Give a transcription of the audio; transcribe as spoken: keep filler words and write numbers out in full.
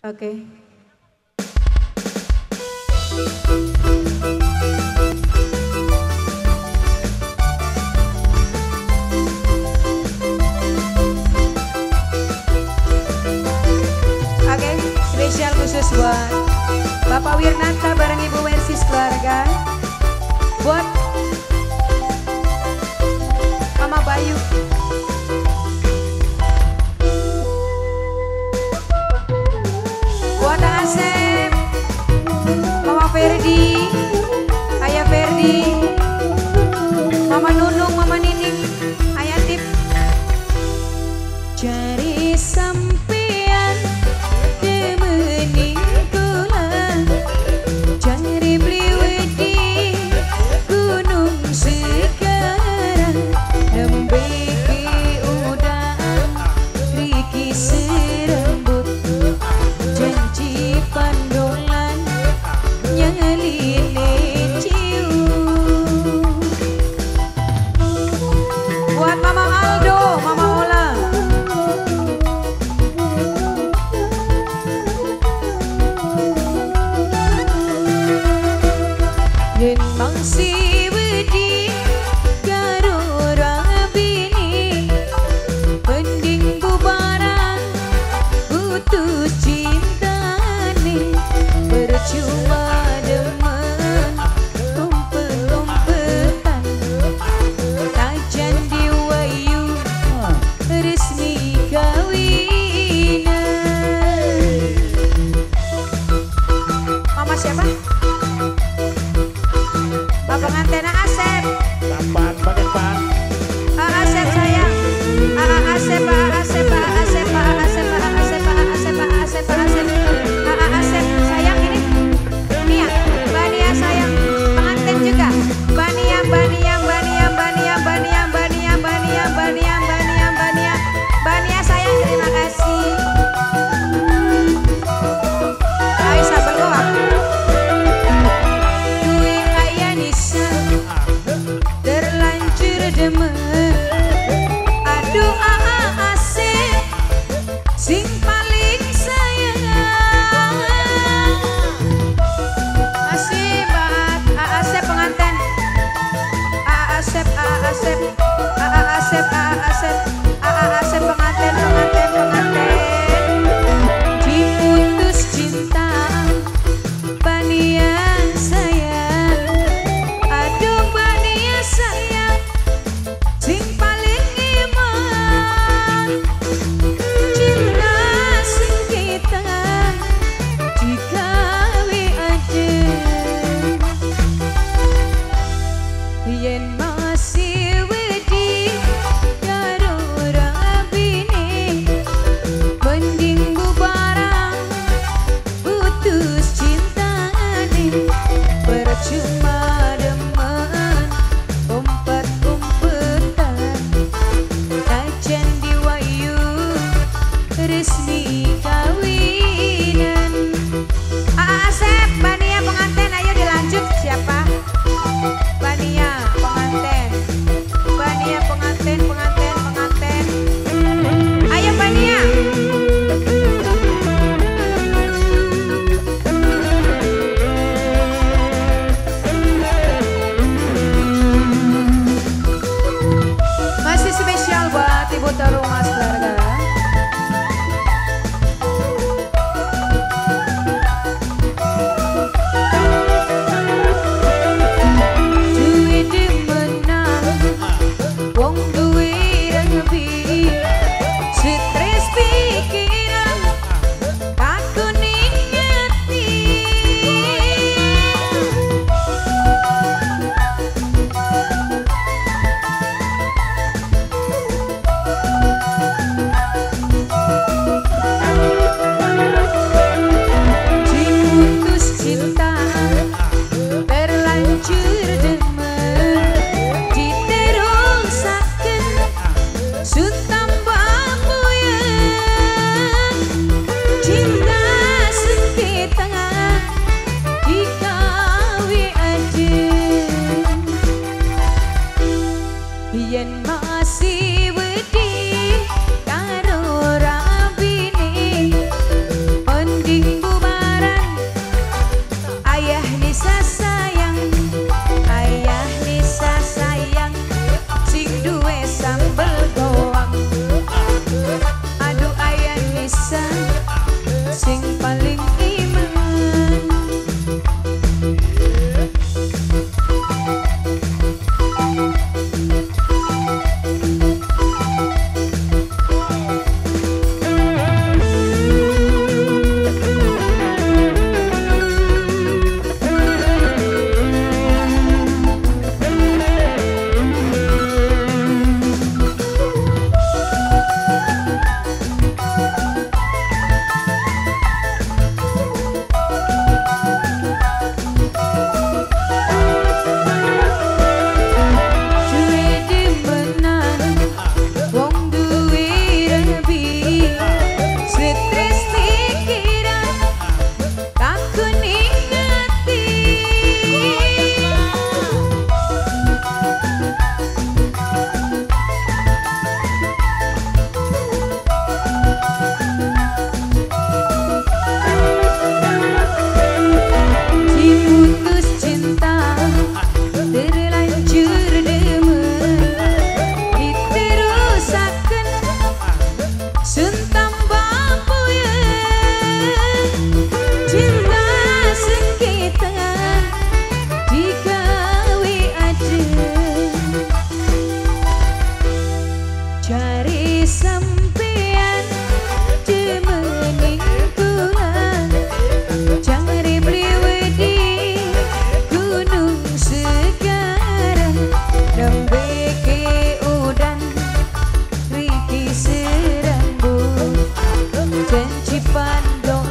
Oke. Oke, spesial khusus buat Bapak Wirnanta bareng Ibu Mersis keluarga. Buat Mama Bayu. Buat Asep, Mama Ferdi, Ayah Ferdi, Mama Nunung, Mama Nining, Ayah Tip. Cari sampean demening kula, cari beliau di gunung sekarang, nembe ke udang riki serembut, janji pandolan nyaline ciu. Buat Mama Aldo, Mama Ola, yen mangsi wedi karo rabini, mending bubaran putus cintane, percuma demen umpet-umpetan, tajan diwayu resmi kawinan. Mama siapa? Bapak pengantin Asep. Dapat pakai pan. Pak Asep sayang. Pak Asep, Pak Asep, Pak Asep, Pak Asep, Pak Asep, Pak Asep, Pak Asep, Pak Asep. Pak Asep sayang ini. Nia, Bania sayang. Pengantin juga. Bania, Bania, Bania, Bania, Bania, Bania, Bania, Bania, Bania, Bania. Bania sayang, terima kasih. Aisyah berdoa. Duwe kaya nisa, terlanjur demen. Aduh Aa Asep, sing paling sayang. Masih buat Aa Asep pengantin. Aa Asep, Aa Asep, Aa Asep, Aa Asep, Aa Asep pengantin, pengantin, pengantin. Diputus cinta, Bania sayang. Aduh Bania sayang, sing paling iman. Cinta sing kita digawe aja, yen masih wedi karo rabine, mending bubaran putus cintane, percuma demen umpet-umpetan, tajan diwayu resmi kawinan. Aa Asep, Bania pengantin, ayo dilanjut. Siapa? Bania pengantin, Bania pengantin, pengantin, pengantin. Ayo Bania. Masih spesial buat Ibu Terungas keluarga. Pando